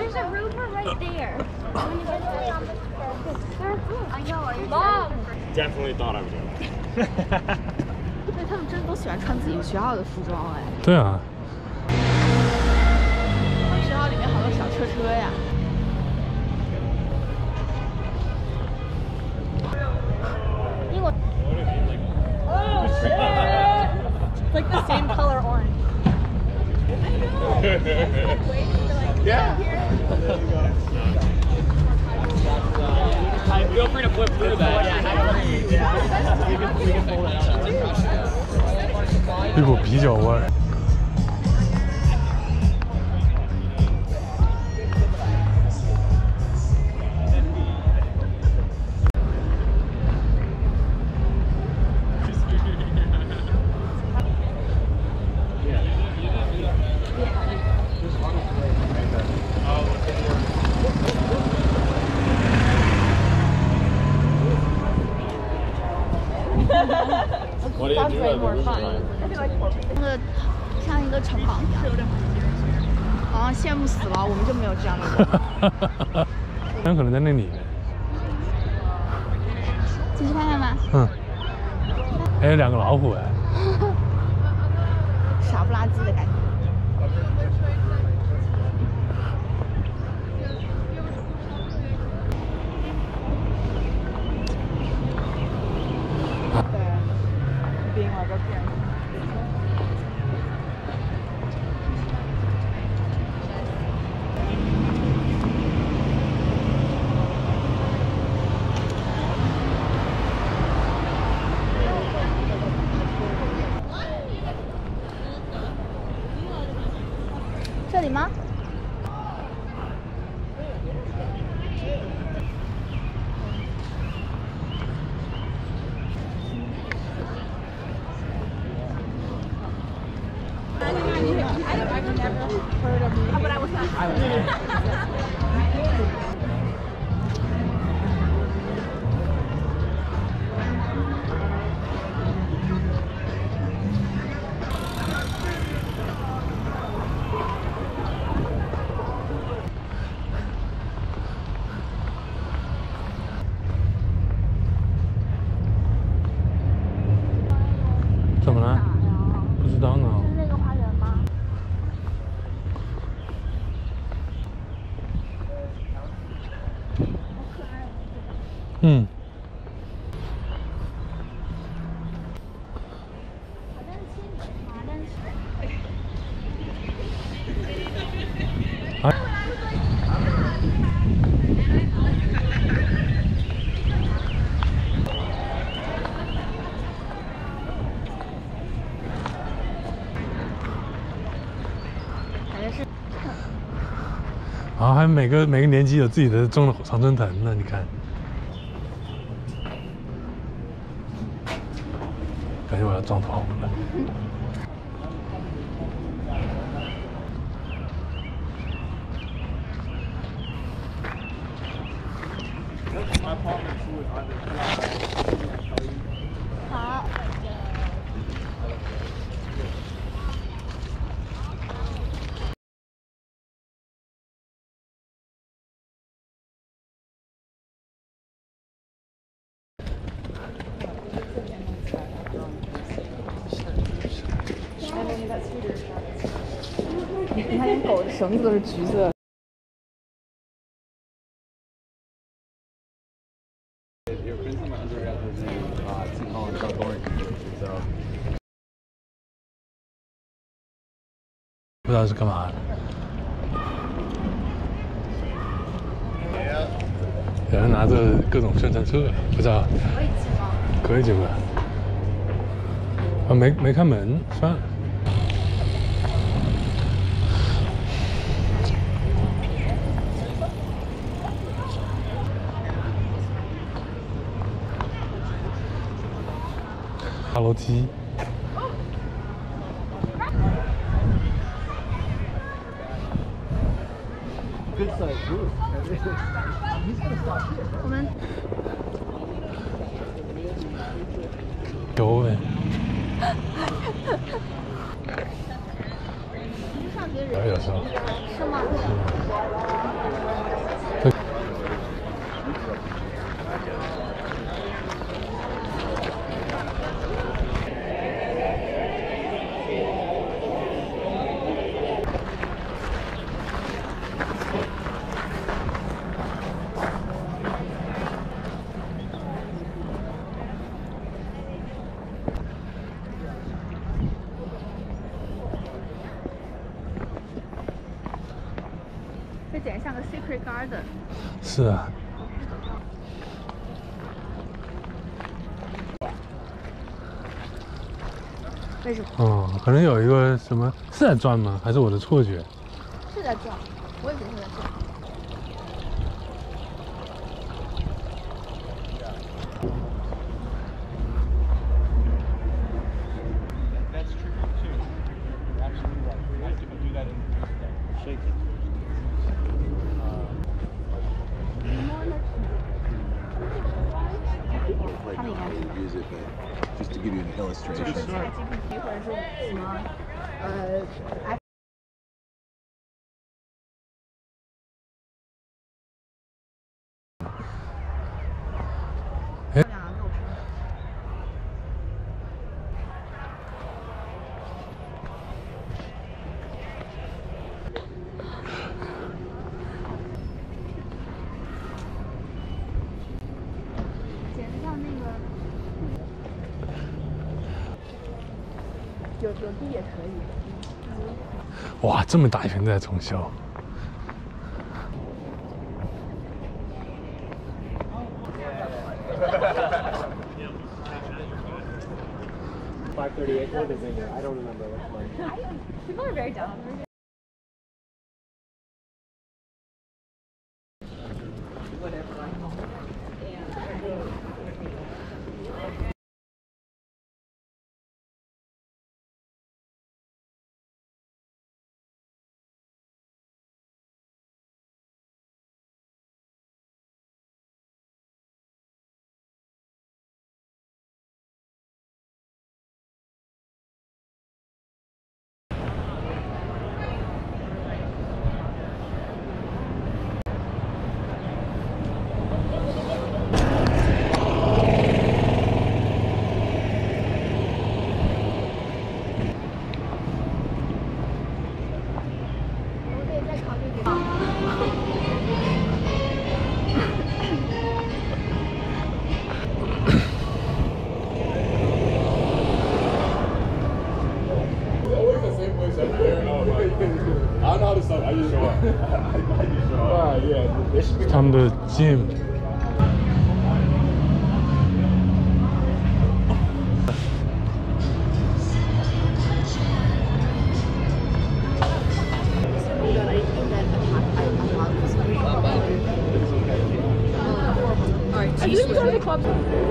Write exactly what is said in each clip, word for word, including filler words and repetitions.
There's a rover right there. I know. Mom. Definitely thought I was in. 对，他们真的都喜欢穿自己学校的服装哎。 对啊。 他们学校里面好多小车车呀。英国。Oh shit! It's like the same color orange. Yeah. Feel free to flip through that. Yeah. 一股啤酒味儿。 Sounds way more fun. 那个像一个城堡一样，好像羡慕死了，我们就没有这样的。 很可能在那里。 进去看看吗？ 嗯。还有两个老虎哎。 傻不拉几的感觉。这里吗？ 怎么了？不知道呢。 是那个花园吗？ 嗯。啊。然后还每个每个年级有自己的种的常春藤呢，你看，感觉我要撞头了。 好。你看，连狗的绳子都是橘色。 不知道是干嘛的。有人拿着各种宣传册，不知道。可以进吗？可以进吧。啊，没没开门，算了。爬楼梯。 我们有呗。 上学人有时候。 是吗？ 这简直像个 secret garden。 是啊。 为什么？ 哦，可能有一个什么是在转吗？还是我的错觉？ 是在转，我也觉得是在转。 Use it, but just to give you an illustration. 或者是什么呃。 有有地也可以。 哇，这么大一片在重修。 five thirty-eight. What is it? I don't remember which one. People are very dumb. I know how to stop. I just show up. I just show up. Uh, yeah. This should be 他们的 gym。 I didn't go to the club.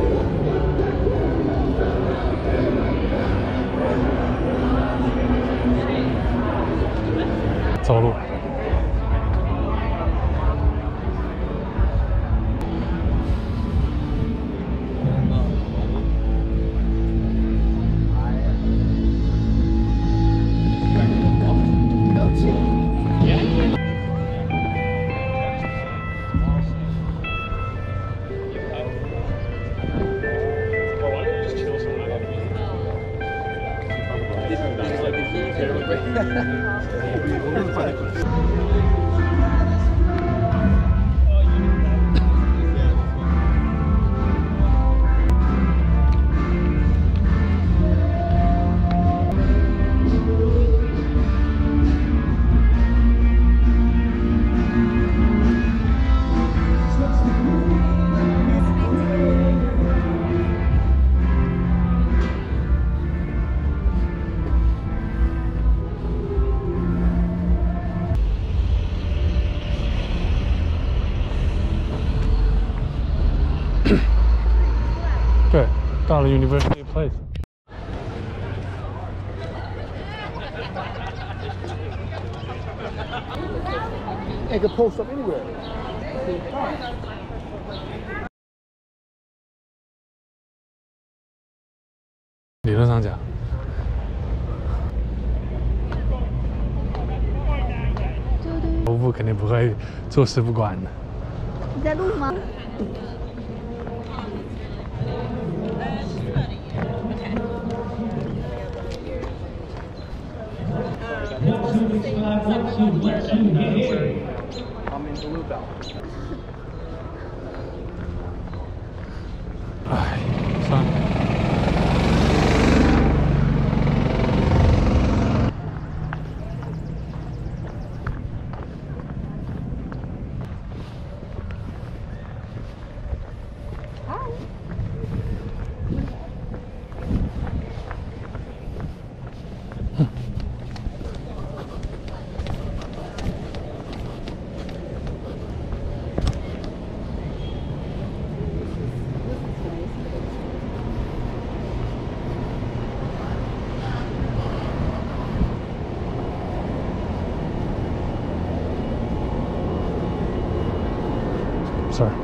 走路。对，到了 University Place。 It could post up anywhere. 理论上讲，服务部肯定不会坐视不管的。 你在录吗？ I'm in Blue Belt. 唉，算了。 Sorry.